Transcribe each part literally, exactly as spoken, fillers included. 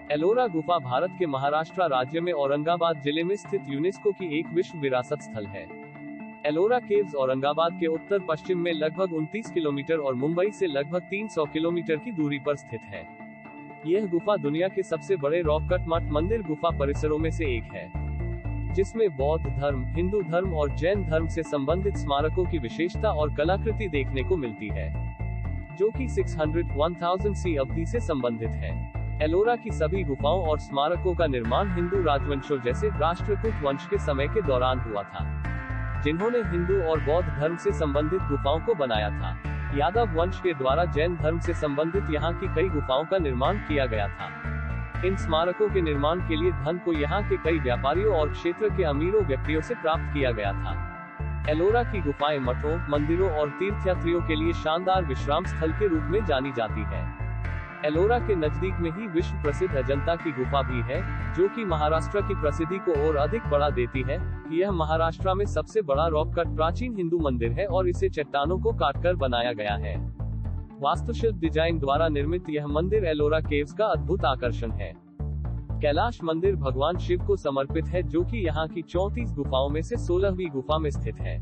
एलोरा गुफा भारत के महाराष्ट्र राज्य में औरंगाबाद जिले में स्थित यूनेस्को की एक विश्व विरासत स्थल है। एलोरा केव्स औरंगाबाद के उत्तर पश्चिम में लगभग उनतीस किलोमीटर और मुंबई से लगभग तीन सौ किलोमीटर की दूरी पर स्थित है। यह गुफा दुनिया के सबसे बड़े रॉक कट मठ मंदिर गुफा परिसरों में से एक है, जिसमें बौद्ध धर्म, हिंदू धर्म और जैन धर्म से संबंधित स्मारकों की विशेषता और कलाकृति देखने को मिलती है, जो कि छह सौ हज़ार सी अवधि से संबंधित है। एलोरा की सभी गुफाओं और स्मारकों का निर्माण हिंदू राजवंशों जैसे राष्ट्रकूट वंश के समय के दौरान हुआ था, जिन्होंने हिंदू और बौद्ध धर्म से संबंधित गुफाओं को बनाया था। यादव वंश के द्वारा जैन धर्म से संबंधित यहाँ की कई गुफाओं का निर्माण किया गया था। इन स्मारकों के निर्माण के लिए धन को यहाँ के कई व्यापारियों और क्षेत्र के अमीरों व्यक्तियों से प्राप्त किया गया था। एलोरा की गुफाएं मठों, मंदिरों और तीर्थयात्रियों के लिए शानदार विश्राम स्थल के रूप में जानी जाती है। एलोरा के नजदीक में ही विश्व प्रसिद्ध अजंता की गुफा भी है, जो कि महाराष्ट्र की प्रसिद्धि को और अधिक बढ़ा देती है। यह महाराष्ट्र में सबसे बड़ा रॉक कट प्राचीन हिंदू मंदिर है और इसे चट्टानों को काटकर बनाया गया है। वास्तुशिल्प डिजाइन द्वारा निर्मित यह मंदिर एलोरा केव्स का अद्भुत आकर्षण है। कैलाश मंदिर भगवान शिव को समर्पित है, जो कि यहाँ की चौंतीस गुफाओं में से सोलहवीं गुफा में स्थित है।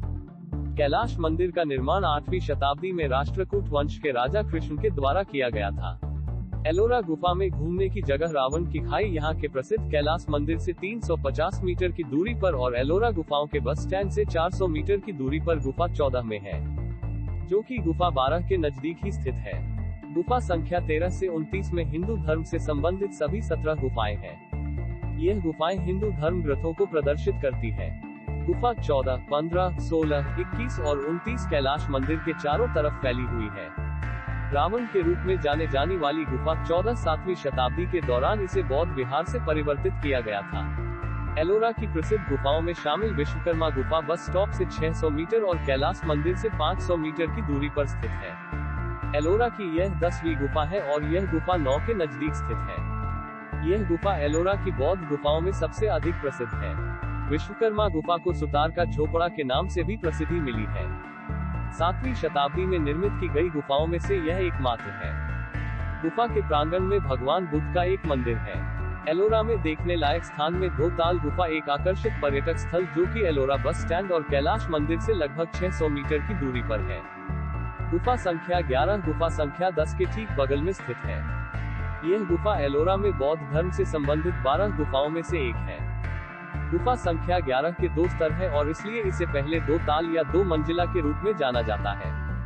कैलाश मंदिर का निर्माण आठवीं शताब्दी में राष्ट्रकूट वंश के राजा कृष्ण के द्वारा किया गया था। एलोरा गुफा में घूमने की जगह रावण की खाई यहाँ के प्रसिद्ध कैलाश मंदिर से तीन सौ पचास मीटर की दूरी पर और एलोरा गुफाओं के बस स्टैंड से चार सौ मीटर की दूरी पर गुफा चौदह में है, जो कि गुफा बारह के नजदीक ही स्थित है। गुफा संख्या तेरह से उनतीस में हिंदू धर्म से संबंधित सभी सत्रह गुफाएं हैं। यह गुफाएं हिंदू धर्म ग्रंथों को प्रदर्शित करती है। गुफा चौदह, पंद्रह, सोलह, इक्कीस और उनतीस कैलाश मंदिर के चारों तरफ फैली हुई है। रावण के रूप में जाने जाने वाली गुफा चौदह सातवीं शताब्दी के दौरान इसे बौद्ध विहार से परिवर्तित किया गया था। एलोरा की प्रसिद्ध गुफाओं में शामिल विश्वकर्मा गुफा बस स्टॉप से छह सौ मीटर और कैलाश मंदिर से पाँच सौ मीटर की दूरी पर स्थित है। एलोरा की यह दसवीं गुफा है और यह गुफा नौ के नजदीक स्थित है। यह गुफा एलोरा की बौद्ध गुफाओं में सबसे अधिक प्रसिद्ध है। विश्वकर्मा गुफा को सुतार का झोपड़ा के नाम से भी प्रसिद्धि मिली है। सातवीं शताब्दी में निर्मित की गई गुफाओं में से यह एकमात्र है। गुफा के प्रांगण में भगवान बुद्ध का एक मंदिर है। एलोरा में देखने लायक स्थान में दो ताल गुफा एक आकर्षित पर्यटक स्थल, जो कि एलोरा बस स्टैंड और कैलाश मंदिर से लगभग छह सौ मीटर की दूरी पर है। गुफा संख्या ग्यारह गुफा संख्या दस के ठीक बगल में स्थित है। यह गुफा एलोरा में बौद्ध धर्म से संबंधित बारह गुफाओं में से एक है। गुफा संख्या ग्यारह के दो स्तर है और इसलिए इसे पहले दो ताल या दो मंजिला के रूप में जाना जाता है।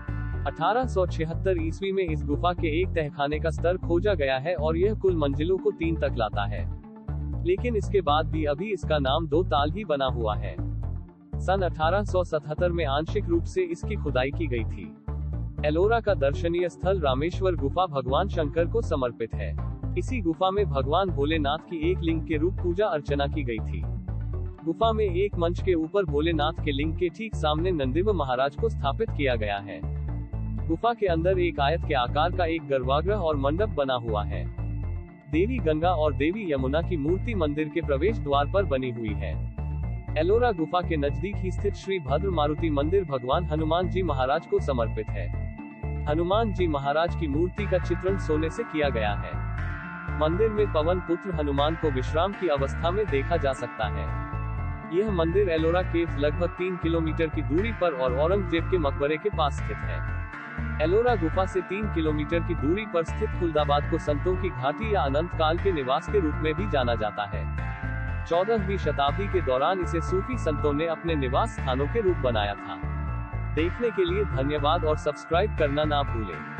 अठारह सौ छिहत्तर ईस्वी में इस गुफा के एक तहखाने का स्तर खोजा गया है और यह कुल मंजिलों को तीन तक लाता है, लेकिन इसके बाद भी अभी इसका नाम दो ताल ही बना हुआ है। सन अठारह सौ सतहत्तर में आंशिक रूप से इसकी खुदाई की गई थी। एलोरा का दर्शनीय स्थल रामेश्वर गुफा भगवान शंकर को समर्पित है। इसी गुफा में भगवान भोलेनाथ की एक लिंग के रूप पूजा अर्चना की गई थी। गुफा में एक मंच के ऊपर भोलेनाथ के लिंग के ठीक सामने नंदीव महाराज को स्थापित किया गया है। गुफा के अंदर एक आयत के आकार का एक गर्भगृह और मंडप बना हुआ है। देवी गंगा और देवी यमुना की मूर्ति मंदिर के प्रवेश द्वार पर बनी हुई है। एलोरा गुफा के नजदीक ही स्थित श्री भद्र मारुति मंदिर भगवान हनुमान जी महाराज को समर्पित है। हनुमान जी महाराज की मूर्ति का चित्रण सोने से किया गया है। मंदिर में पवन पुत्र हनुमान को विश्राम की अवस्था में देखा जा सकता है। यह मंदिर एलोरा केव्स लगभग तीन किलोमीटर की दूरी पर और औरंगजेब के मकबरे के पास स्थित है। एलोरा गुफा से तीन किलोमीटर की दूरी पर स्थित खुलदाबाद को संतों की घाटी या अनंत काल के निवास के रूप में भी जाना जाता है। चौदहवीं शताब्दी के दौरान इसे सूफी संतों ने अपने निवास स्थानों के रूप बनाया था। देखने के लिए धन्यवाद और सब्सक्राइब करना ना भूलें।